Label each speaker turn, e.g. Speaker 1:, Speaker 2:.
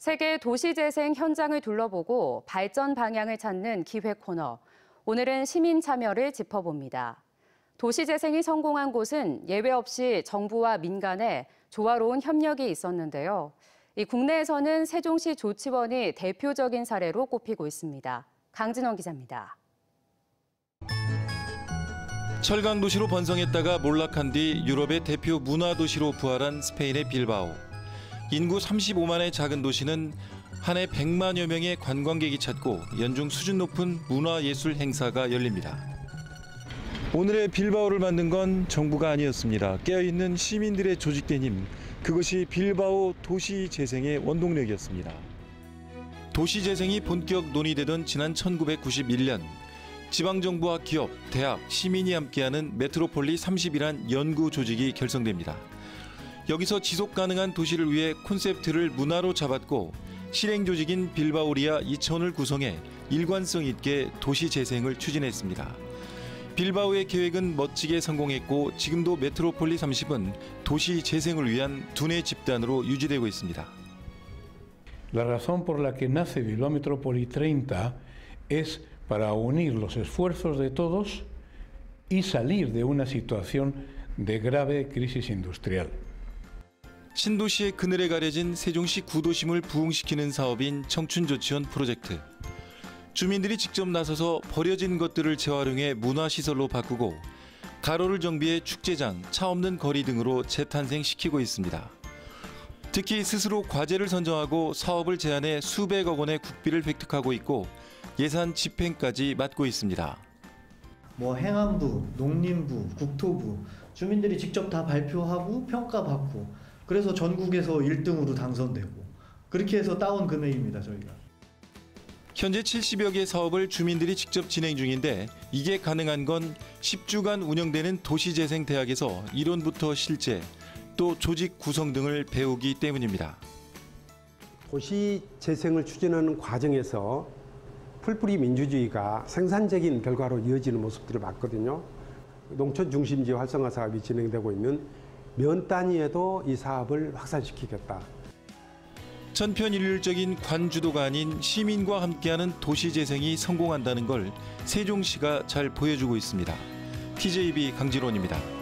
Speaker 1: 세계 도시재생 현장을 둘러보고 발전 방향을 찾는 기획 코너. 오늘은 시민 참여를 짚어봅니다. 도시재생이 성공한 곳은 예외 없이 정부와 민간의 조화로운 협력이 있었는데요. 국내에서는 세종시 조치원이 대표적인 사례로 꼽히고 있습니다. 강진원 기자입니다.
Speaker 2: 철강 도시로 번성했다가 몰락한 뒤 유럽의 대표 문화 도시로 부활한 스페인의 빌바오. 인구 35만의 작은 도시는 한 해 100만여 명의 관광객이 찾고 연중 수준 높은 문화예술 행사가 열립니다. 오늘의 빌바오를 만든 건 정부가 아니었습니다. 깨어있는 시민들의 조직된 힘, 그것이 빌바오 도시재생의 원동력이었습니다. 도시재생이 본격 논의되던 지난 1991년, 지방정부와 기업, 대학, 시민이 함께하는 메트로폴리 30이란 연구 조직이 결성됩니다. 여기서 지속가능한 도시를 위해 콘셉트를 문화로 잡았고 실행 조직인 빌바오리아 2000을 구성해 일관성 있게 도시 재생을 추진했습니다. 빌바오의 계획은 멋지게 성공했고 지금도 메트로폴리 30은 도시 재생을 위한 두뇌 집단으로 유지되고 있습니다.
Speaker 3: La razón por la que nace Bilbao Metrópoli 30 es para unir los esfuerzos de todos y salir de una situación de grave crisis industrial.
Speaker 2: 신도시의 그늘에 가려진 세종시 구도심을 부흥시키는 사업인 청춘조치원 프로젝트. 주민들이 직접 나서서 버려진 것들을 재활용해 문화시설로 바꾸고 가로를 정비해 축제장, 차 없는 거리 등으로 재탄생시키고 있습니다. 특히 스스로 과제를 선정하고 사업을 제안해 수백억 원의 국비를 획득하고 있고 예산 집행까지 맡고 있습니다.
Speaker 4: 행안부, 농림부, 국토부, 주민들이 직접 다 발표하고 평가받고 그래서 전국에서 1등으로 당선되고 그렇게 해서 따온 금액입니다, 저희가.
Speaker 2: 현재 70여 개 사업을 주민들이 직접 진행 중인데 이게 가능한 건 10주간 운영되는 도시재생대학에서 이론부터 실제, 또 조직 구성 등을 배우기 때문입니다.
Speaker 5: 도시재생을 추진하는 과정에서 풀뿌리 민주주의가 생산적인 결과로 이어지는 모습들을 봤거든요. 농촌 중심지 활성화 사업이 진행되고 있는 면 단위에도 이 사업을 확산시키겠다.
Speaker 2: 천편일률적인 관주도가 아닌 시민과 함께하는 도시재생이 성공한다는 걸 세종시가 잘 보여주고 있습니다. TJB 강진원입니다.